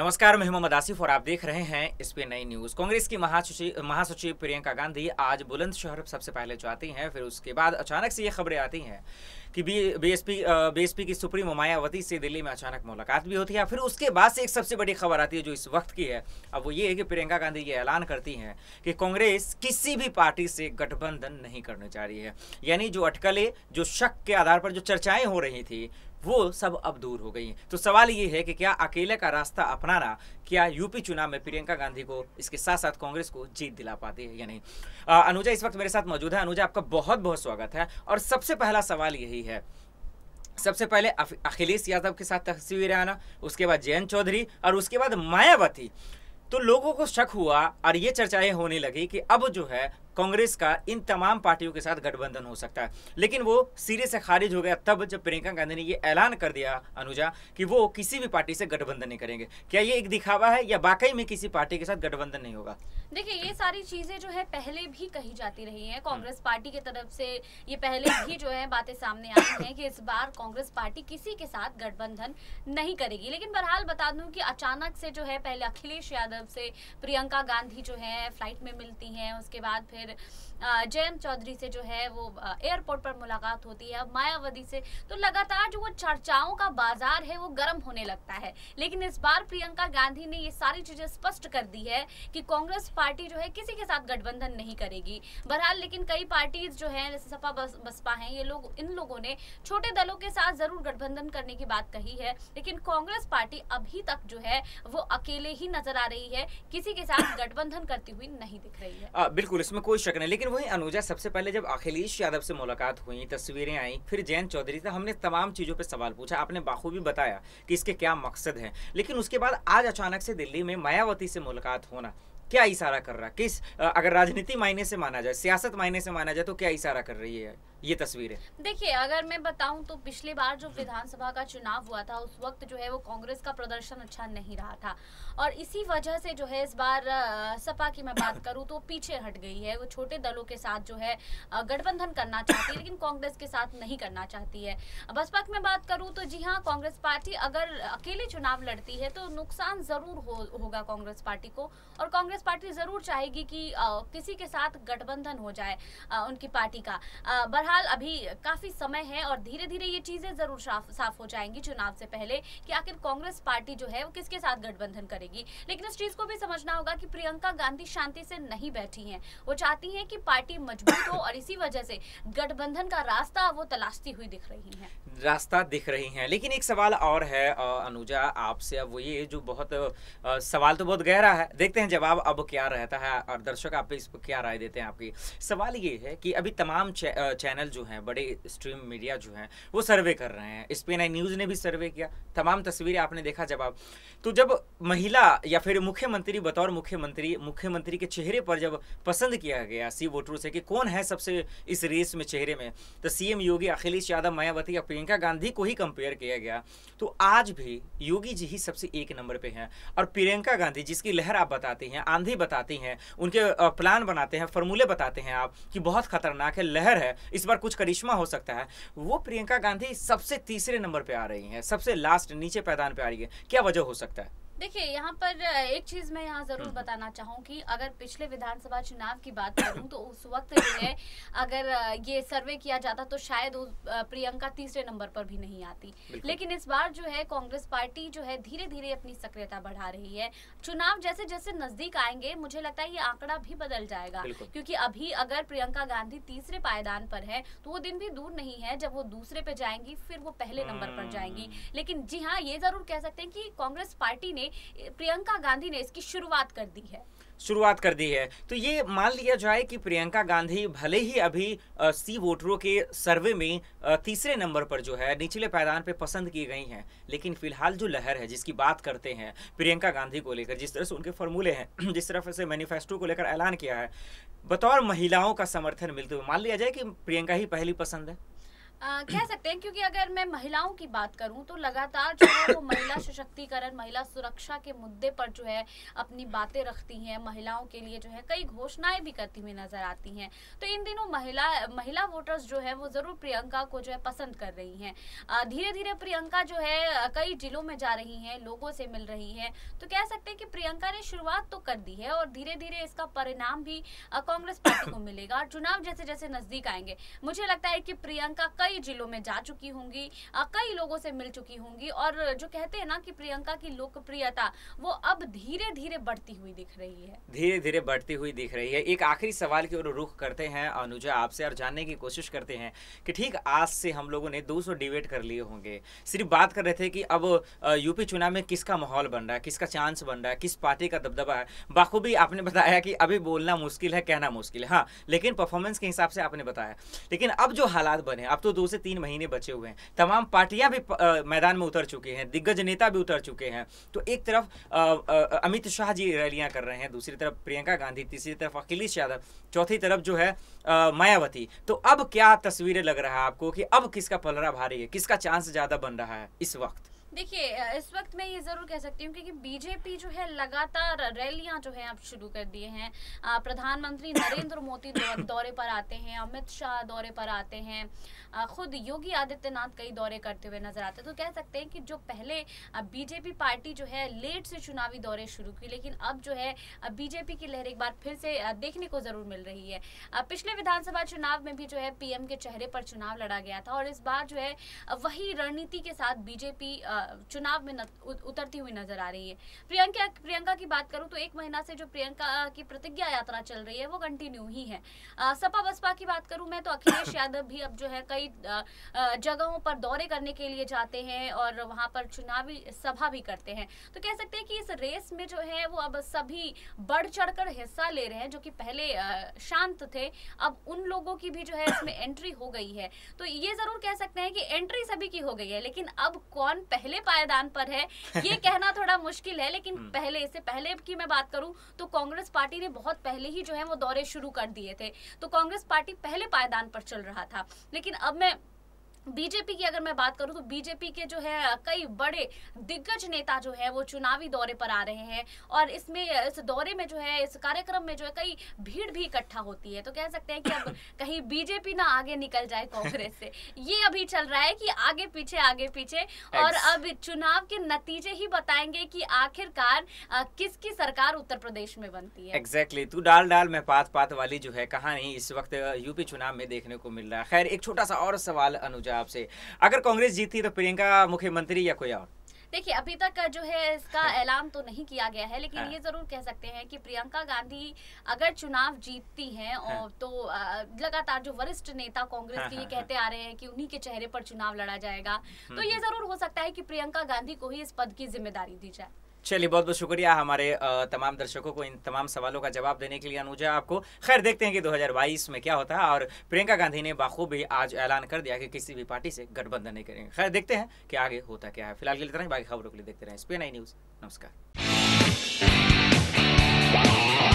नमस्कार, मैं मोहम्मद आसिफ और आप देख रहे हैं इस पे नई न्यूज़। कांग्रेस की महासचिव प्रियंका गांधी आज बुलंदशहर सबसे पहले जाती हैं, फिर उसके बाद अचानक से ये खबरें आती हैं कि बीएसपी की सुप्रीमो मायावती से दिल्ली में अचानक मुलाकात भी होती है। फिर उसके बाद से एक सबसे बड़ी खबर आती है जो इस वक्त की है। अब वो ये है कि प्रियंका गांधी ये ऐलान करती हैं कि कांग्रेस किसी भी पार्टी से गठबंधन नहीं करने जा रही है। यानी जो अटकलें, जो शक के आधार पर जो चर्चाएं हो रही थी, वो सब अब दूर हो गई हैं। तो सवाल ये है कि क्या अकेले का रास्ता अपनाना क्या यूपी चुनाव में प्रियंका गांधी को, इसके साथ साथ कांग्रेस को जीत दिला पाती है या नहीं। अनुजा इस वक्त मेरे साथ मौजूद है। अनुजा, आपका बहुत बहुत स्वागत है। और सबसे पहला सवाल यही है, सबसे पहले अखिलेश यादव के साथ तस्वीरें आना, उसके बाद जयंत चौधरी और उसके बाद मायावती, तो लोगों को शक हुआ और ये चर्चाएं होने लगी कि अब जो है कांग्रेस का इन तमाम पार्टियों के साथ गठबंधन हो सकता है। लेकिन वो सिरे से खारिज हो गया तब जब प्रियंका गांधी ने ये ऐलान कर दिया अनुजा कि वो किसी भी पार्टी से गठबंधन नहीं करेंगे। क्या ये एक दिखावा है या वाकई में किसी पार्टी के साथ गठबंधन नहीं होगा? देखिए, ये सारी चीजें जो है पहले भी कही जाती रही हैं कांग्रेस पार्टी की तरफ से। ये पहले भी जो है बातें सामने आई हैं कि इस बार कांग्रेस पार्टी किसी के साथ गठबंधन नहीं करेगी। लेकिन बहरहाल बता दूं कि अचानक से जो है पहले अखिलेश यादव से प्रियंका गांधी जो है फ्लाइट में मिलती हैं, उसके बाद फिर जयंत चौधरी से जो है वो एयरपोर्ट पर मुलाकात होती है, अब मायावती से। तो लगातार जो वो चर्चाओं का बाजार है वो गर्म होने लगता है। लेकिन इस बार प्रियंका गांधी ने ये सारी चीजें स्पष्ट कर दी है कि कांग्रेस पार्टी जो है किसी के साथ गठबंधन नहीं करेगी। बहरहाल लेकिन कई पार्टीज जो है जैसे सपा बसपा हैं, ये लोग, इन लोगों ने छोटे दलों के साथ जरूर गठबंधन करने की बात कही है। लेकिन कांग्रेस पार्टी अभी तक जो है वो अकेले ही नजर आ रही है, किसी के साथ गठबंधन करती हुई नहीं दिख रही है। बिल्कुल, इसमें कोई शक नहीं। लेकिन वही अनुजा, सबसे पहले जब अखिलेश यादव से मुलाकात हुई, तस्वीरें आई, फिर जयंत चौधरी से, हमने तमाम चीजों पे सवाल पूछा, आपने बाखूबी बताया कि इसके क्या मकसद है। लेकिन उसके बाद आज अचानक से दिल्ली में मायावती से मुलाकात होना क्या इशारा कर रहा है? किस, अगर राजनीति मायने से माना जाए, सियासत मायने से माना जाए, तो क्या इशारा कर रही है ये तस्वीरें? देखिए, अगर मैं बताऊं तो पिछली बार जो विधानसभा का चुनाव हुआ था उस वक्त जो है वो कांग्रेस का प्रदर्शन अच्छा नहीं रहा था और इसी वजह से जो है इस बार सपा की मैं बात करूं तो पीछे हट गई है। वो छोटे दलों के साथ जो है गठबंधन करना चाहती है, लेकिन कांग्रेस के साथ नहीं करना चाहती है। बसपा की मैं बात करूं तो जी हाँ, कांग्रेस पार्टी अगर अकेले चुनाव लड़ती है तो नुकसान जरूर होगा कांग्रेस पार्टी को, और कांग्रेस पार्टी जरूर चाहेगी कि किसी के साथ गठबंधन हो जाए उनकी पार्टी का। बहरहाल अभी काफी समय है और धीरे धीरे ये चीजें जरूर साफ हो जाएंगी चुनाव से पहले कि आखिर कांग्रेस पार्टी जो है वो किसके साथ गठबंधन करेगी। लेकिन इस चीज को भी समझना होगा कि प्रियंका गांधी शांति से नहीं बैठी हैं, वो चाहती हैं कि पार्टी मजबूत हो और इसी वजह से गठबंधन का रास्ता वो तलाशती हुई दिख रही हैं। रास्ता दिख रही हैं। लेकिन एक सवाल और है अनुजा आपसे, अब वो ये जो बहुत सवाल तो बहुत गहरा है, देखते हैं जवाब अब क्या रहता है और दर्शक आप इस पर क्या राय देते हैं। आपकी सवाल ये है कि अभी तमाम चैनल जो हैं, बड़े स्ट्रीम मीडिया जो हैं, वो सर्वे कर रहे हैं। इस पे नई न्यूज़ ने भी सर्वे किया, तमाम तस्वीरें आपने देखा जवाब। तो जब महिला या फिर मुख्यमंत्री, बतौर मुख्यमंत्री के चेहरे पर जब पसंद किया गया सी वोटरों से कि कौन है सबसे इस रेस में चेहरे में, तो सीएम योगी, अखिलेश यादव, मायावती या प्रियंका गांधी को ही कंपेयर किया गया। तो आज भी योगी जी ही सबसे एक नंबर पे हैं और प्रियंका गांधी, जिसकी लहर आप बताती हैं, आंधी बताती हैं, उनके प्लान बनाते हैं, फॉर्मूले बताते हैं आप कि बहुत खतरनाक है, लहर है, इस बार कुछ करिश्मा हो सकता है, वो प्रियंका गांधी सबसे तीसरे नंबर पे आ रही हैं, सबसे लास्ट नीचे पैदान पे आ रही है। क्या वजह हो सकता है? देखिए, यहाँ पर एक चीज मैं यहाँ जरूर बताना चाहूँगी। अगर पिछले विधानसभा चुनाव की बात करूँ तो उस वक्त जो है अगर ये सर्वे किया जाता तो शायद प्रियंका तीसरे नंबर पर भी नहीं आती। लेकिन इस बार जो है कांग्रेस पार्टी जो है धीरे धीरे अपनी सक्रियता बढ़ा रही है। चुनाव जैसे जैसे नजदीक आएंगे मुझे लगता है ये आंकड़ा भी बदल जाएगा, क्योंकि अभी अगर प्रियंका गांधी तीसरे पायदान पर है तो वो दिन भी दूर नहीं है जब वो दूसरे पे जाएंगी, फिर वो पहले नंबर पर जाएंगी। लेकिन जी हाँ, ये जरूर कह सकते हैं कि कांग्रेस पार्टी ने, प्रियंका गांधी ने इसकी शुरुआत कर दी है। तो ये मान लिया जाए कि प्रियंका गांधी भले ही अभी सी वोटरों के सर्वे में तीसरे नंबर पर जो है निचले पायदान पे पसंद की गई हैं, लेकिन फिलहाल जो लहर है जिसकी बात करते हैं प्रियंका गांधी को लेकर, जिस तरह से उनके फॉर्मूले हैं, जिस तरह से मैनिफेस्टो को लेकर ऐलान किया है, बतौर महिलाओं का समर्थन मिलते हुए मान लिया जाए कि प्रियंका ही पहली पसंद है। कह सकते हैं, क्योंकि अगर मैं महिलाओं की बात करूं तो लगातार जो है वो महिला सशक्तिकरण, महिला सुरक्षा के मुद्दे पर जो है अपनी बातें रखती हैं, महिलाओं के लिए जो है कई घोषणाएं भी करती हुई नजर आती हैं। तो इन दिनों महिला वोटर्स जो है वो जरूर प्रियंका को जो है पसंद कर रही हैं। धीरे धीरे प्रियंका जो है कई जिलों में जा रही हैं, लोगों से मिल रही हैं। तो कह सकते हैं कि प्रियंका ने शुरुआत तो कर दी है और धीरे धीरे इसका परिणाम भी कांग्रेस पार्टी को मिलेगा। और चुनाव जैसे जैसे नजदीक आएंगे, मुझे लगता है कि प्रियंका कई जिलों में जा चुकी होंगी, कई लोगों से मिल चुकी होंगी, और जो कहते हैं ना कि प्रियंका की लोकप्रियता वो अब धीरे धीरे बढ़ती हुई दिख रही है, धीरे धीरे बढ़ती हुई दिख रही है। एक आखिरी सवाल की ओर रुख करते हैं अनुजा आपसे और जानने की कोशिश करते हैं कि ठीक आज से हम लोगों ने 200 डिबेट कर लिए होंगे, सिर्फ बात कर रहे थे कि अब यूपी चुनाव में किसका माहौल बन रहा है, किसका चांस बन रहा है, किस पार्टी का दबदबा है। बाखूबी आपने बताया कि अभी बोलना मुश्किल है, कहना मुश्किल है, हाँ, लेकिन परफॉर्मेंस के हिसाब से आपने बताया। लेकिन अब जो हालात बने, अब तो 2 से 3 महीने बचे हुए हैं, तमाम पार्टियां भी मैदान में उतर चुकी हैं, दिग्गज नेता भी उतर चुके हैं। तो एक तरफ अमित शाह जी रैलियां कर रहे हैं, दूसरी तरफ प्रियंका गांधी, तीसरी तरफ अखिलेश यादव, चौथी तरफ जो है मायावती। तो अब क्या तस्वीरें लग रहा है आपको कि अब किसका पलड़ा भारी है, किसका चांस ज्यादा बन रहा है इस वक्त? देखिए, इस वक्त मैं ये जरूर कह सकती हूँ क्योंकि बीजेपी जो है लगातार रैलियां जो है अब शुरू कर दिए हैं। प्रधानमंत्री नरेंद्र मोदी दौरे पर आते हैं, अमित शाह दौरे पर आते हैं, खुद योगी आदित्यनाथ कई दौरे करते हुए नजर आते हैं। तो कह सकते हैं कि जो पहले बीजेपी पार्टी जो है लेट से चुनावी दौरे शुरू की, लेकिन अब जो है बीजेपी की लहर एक बार फिर से देखने को जरूर मिल रही है। पिछले विधानसभा चुनाव में भी जो है पीएम के चेहरे पर चुनाव लड़ा गया था और इस बार जो है वही रणनीति के साथ बीजेपी चुनाव में उतरती हुई नजर आ रही है। प्रियंका की बात करूं तो 1 महीना से जो प्रियंका की प्रतिज्ञा यात्रा चल रही है वो कंटिन्यू ही है। सपा बसपा की बात करूं मैं तो अखिलेश यादव भी अब जो है कई जगहों पर दौरे करने के लिए जाते हैं और वहां पर चुनावी सभा भी करते हैं। तो कह सकते हैं कि इस रेस में जो है वो अब सभी बढ़ चढ़कर हिस्सा ले रहे हैं। जो कि पहले शांत थे, अब उन लोगों की भी जो है इसमें एंट्री हो गई है। तो ये जरूर कह सकते हैं कि एंट्री सभी की हो गई है, लेकिन अब कौन पहले पायदान पर है ये कहना थोड़ा मुश्किल है। लेकिन इससे पहले की मैं बात करूं तो कांग्रेस पार्टी ने बहुत पहले ही जो है वो दौरे शुरू कर दिए थे, तो कांग्रेस पार्टी पहले पायदान पर चल रहा था। लेकिन अब मैं बीजेपी की अगर मैं बात करूं तो बीजेपी के जो है कई बड़े दिग्गज नेता जो है वो चुनावी दौरे पर आ रहे हैं और इस दौरे में जो है, इस कार्यक्रम में जो है कई भीड़ भी इकट्ठा होती है। तो कह सकते हैं कि अब कहीं बीजेपी ना आगे निकल जाए कांग्रेस से, ये अभी चल रहा है कि आगे पीछे और अब चुनाव के नतीजे ही बताएंगे कि आखिरकार किसकी सरकार उत्तर प्रदेश में बनती है। एग्जैक्टली, तू डाल में पात वाली जो है कहानी इस वक्त यूपी चुनाव में देखने को मिल रहा है। खैर, एक छोटा सा और सवाल अनुजा आपसे, अगर कांग्रेस जीती तो प्रियंका मुख्यमंत्री या कोई और? देखिए, अभी तक जो है इसका ऐलान तो नहीं किया गया है, लेकिन ये जरूर कह सकते हैं कि प्रियंका गांधी अगर चुनाव जीतती हैं और तो लगातार जो वरिष्ठ नेता कांग्रेस के ये कहते आ रहे हैं कि उन्हीं के चेहरे पर चुनाव लड़ा जाएगा, तो ये जरूर हो सकता है कि प्रियंका गांधी को ही इस पद की जिम्मेदारी दी जाए। चलिए, बहुत बहुत शुक्रिया हमारे तमाम दर्शकों को इन तमाम सवालों का जवाब देने के लिए अनुजा आपको। खैर, देखते हैं कि 2022 में क्या होता है। और प्रियंका गांधी ने बाखूबी आज ऐलान कर दिया कि किसी भी पार्टी से गठबंधन नहीं करेंगे। खैर, देखते हैं कि आगे होता क्या है। फिलहाल के लिए बाकी खबरों के लिए देखते रहें SPN9 न्यूज़। नमस्कार।